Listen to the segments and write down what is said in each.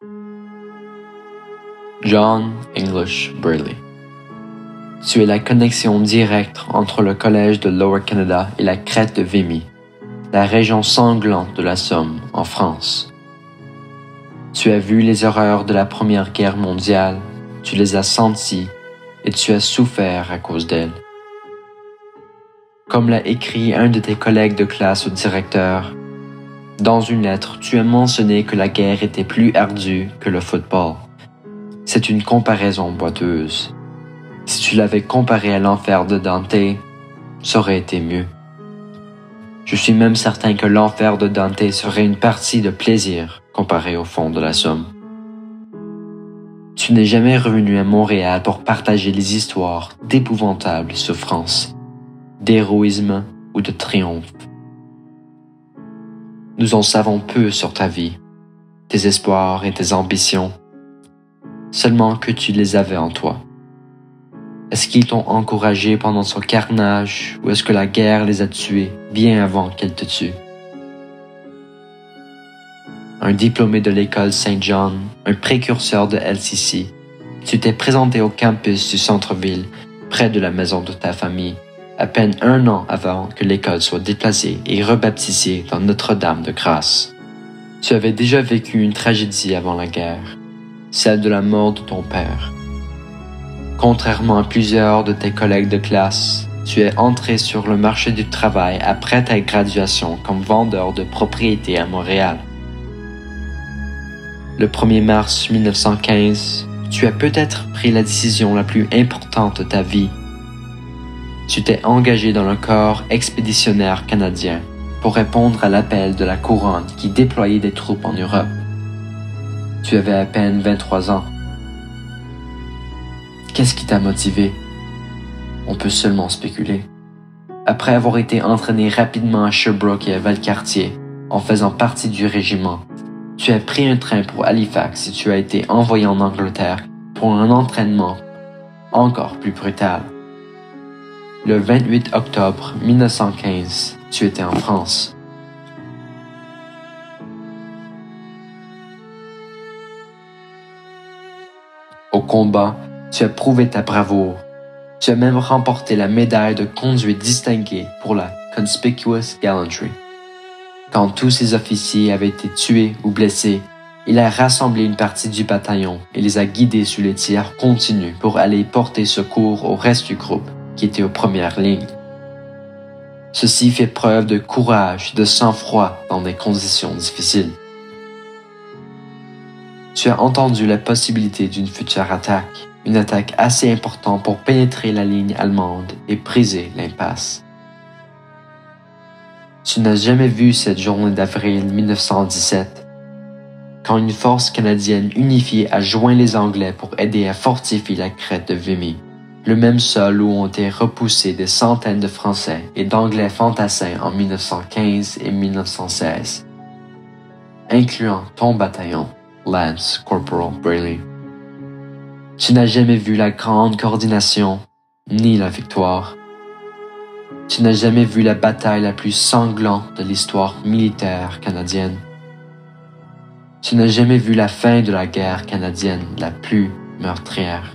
John English Brayley. Tu es la connexion directe entre le collège de Lower Canada et la crête de Vimy, la région sanglante de la Somme, en France. Tu as vu les horreurs de la Première Guerre mondiale, tu les as senties et tu as souffert à cause d'elles. Comme l'a écrit un de tes collègues de classe au directeur, dans une lettre, tu as mentionné que la guerre était plus ardue que le football. C'est une comparaison boiteuse. Si tu l'avais comparé à l'enfer de Dante, ça aurait été mieux. Je suis même certain que l'enfer de Dante serait une partie de plaisir comparé au fond de la Somme. Tu n'es jamais revenu à Montréal pour partager les histoires d'épouvantables souffrances, d'héroïsme ou de triomphe. Nous en savons peu sur ta vie, tes espoirs et tes ambitions, seulement que tu les avais en toi. Est-ce qu'ils t'ont encouragé pendant ce carnage ou est-ce que la guerre les a tués bien avant qu'elle te tue? Un diplômé de l'école Saint-John, un précurseur de LCC, tu t'es présenté au campus du centre-ville, près de la maison de ta famille, à peine 1 an avant que l'école soit déplacée et rebaptisée dans Notre-Dame de Grâce. Tu avais déjà vécu une tragédie avant la guerre, celle de la mort de ton père. Contrairement à plusieurs de tes collègues de classe, tu es entré sur le marché du travail après ta graduation comme vendeur de propriété à Montréal. Le 1er mars 1915, tu as peut-être pris la décision la plus importante de ta vie. Tu t'es engagé dans le corps expéditionnaire canadien pour répondre à l'appel de la couronne qui déployait des troupes en Europe. Tu avais à peine 23 ans. Qu'est-ce qui t'a motivé? On peut seulement spéculer. Après avoir été entraîné rapidement à Sherbrooke et à Valcartier, en faisant partie du régiment, tu as pris un train pour Halifax et tu as été envoyé en Angleterre pour un entraînement encore plus brutal. Le 28 octobre 1915, tu étais en France. Au combat, tu as prouvé ta bravoure. Tu as même remporté la médaille de conduite distinguée pour la Conspicuous Gallantry. Quand tous ses officiers avaient été tués ou blessés, il a rassemblé une partie du bataillon et les a guidés sur les tirs continus pour aller porter secours au reste du groupe qui était aux premières lignes. Ceci fait preuve de courage et de sang-froid dans des conditions difficiles. Tu as entendu la possibilité d'une future attaque, une attaque assez importante pour pénétrer la ligne allemande et briser l'impasse. Tu n'as jamais vu cette journée d'avril 1917, quand une force canadienne unifiée a joint les Anglais pour aider à fortifier la crête de Vimy, le même sol où ont été repoussés des centaines de Français et d'Anglais fantassins en 1915 et 1916, incluant ton bataillon, Lance Corporal Brayley. Tu n'as jamais vu la grande coordination, ni la victoire. Tu n'as jamais vu la bataille la plus sanglante de l'histoire militaire canadienne. Tu n'as jamais vu la fin de la guerre canadienne la plus meurtrière.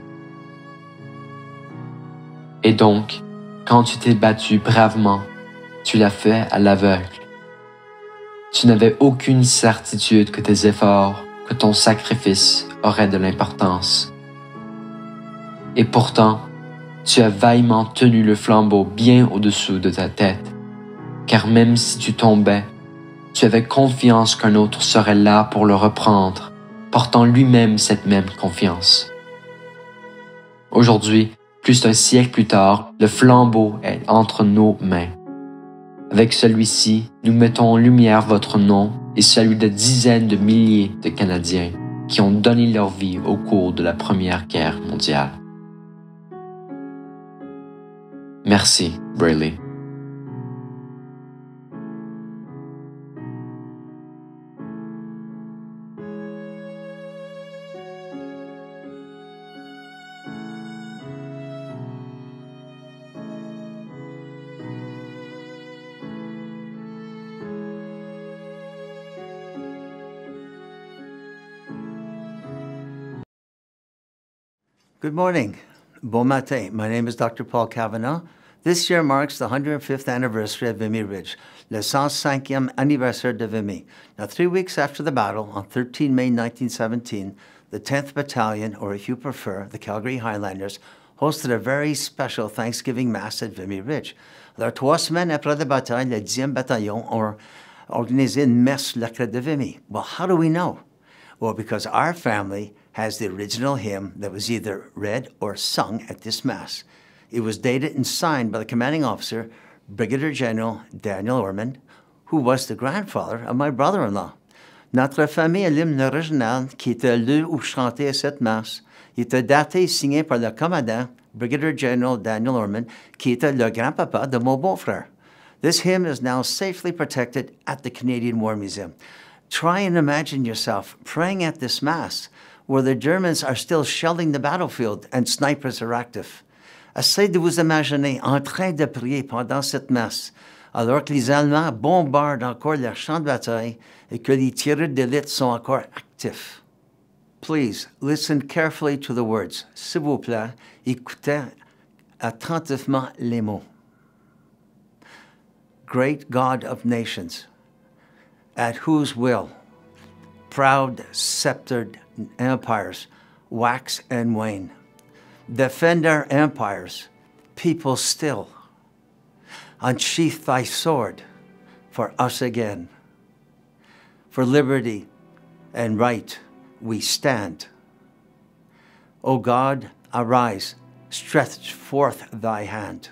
Et donc, quand tu t'es battu bravement, tu l'as fait à l'aveugle. Tu n'avais aucune certitude que tes efforts, que ton sacrifice auraient de l'importance. Et pourtant, tu as vaillamment tenu le flambeau bien au-dessous de ta tête, car même si tu tombais, tu avais confiance qu'un autre serait là pour le reprendre, portant lui-même cette même confiance. Aujourd'hui, plus d'un siècle plus tard, le flambeau est entre nos mains. Avec celui-ci, nous mettons en lumière votre nom et celui de dizaines de milliers de Canadiens qui ont donné leur vie au cours de la Première Guerre mondiale. Merci, Brayley. Good morning. Bon matin. My name is Dr. Paul Kavanagh. This year marks the 105th anniversary of Vimy Ridge, le 105e anniversaire de Vimy. Now, 3 weeks after the battle, on 13 May 1917, the 10th Battalion, or if you prefer, the Calgary Highlanders, hosted a very special Thanksgiving Mass at Vimy Ridge. Alors, 3 semaines après la bataille, le 10e Bataillon a organisé une messe sur la crête de Vimy. Well, how do we know? Well, because our family has the original hymn that was either read or sung at this Mass. It was dated and signed by the commanding officer, Brigadier General Daniel Ormond, who was the grandfather of my brother-in-law. Notre famille a l'hymne original qui était lu ou chanté à cette Masse. Il était daté et signé par le commandant, Brigadier General Daniel Ormond, qui était le grand-papa de mon beau-frère. This hymn is now safely protected at the Canadian War Museum. Try and imagine yourself praying at this Mass where the Germans are still shelling the battlefield and snipers are active. Essayez de vous imaginer en train de prier pendant cette messe, alors que les Allemands bombardent encore leurs champs de bataille et que les tireurs d'élite sont encore actifs. Please listen carefully to the words. S'il vous plaît, écoutez attentivement les mots. Great God of nations, at whose will proud sceptered empires wax and wane. Defend our empires, people still. Unsheath thy sword for us again. For liberty and right we stand. O God, arise, stretch forth thy hand.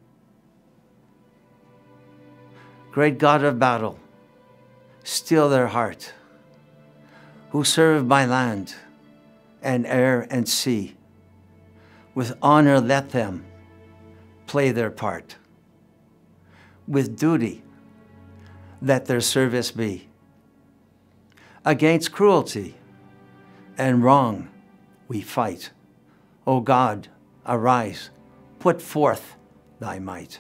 Great God of battle, still their heart, who serve by land and air and sea. With honor let them play their part. With duty let their service be. Against cruelty and wrong we fight. O God, arise, put forth thy might.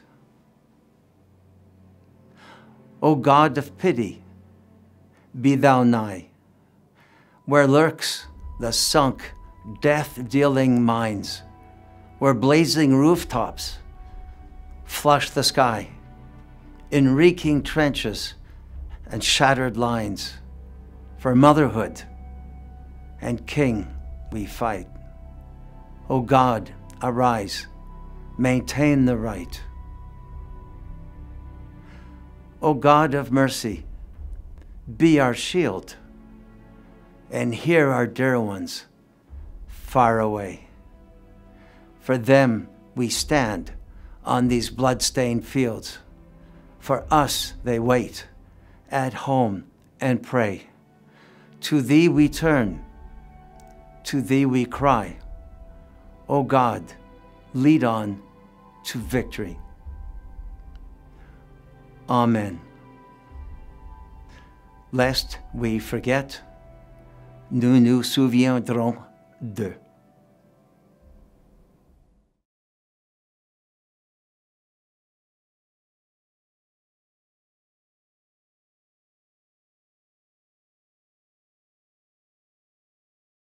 O God of pity, be thou nigh, where lurks the sunk, death-dealing mines, where blazing rooftops flush the sky, in reeking trenches and shattered lines. For motherhood and king we fight. O God, arise, maintain the right. O God of mercy, be our shield, and hear our dear ones far away. For them we stand on these blood-stained fields. For us they wait at home and pray. To thee we turn, to thee we cry. O God, lead on to victory. Amen. Lest we forget, nous nous souviendrons d'eux.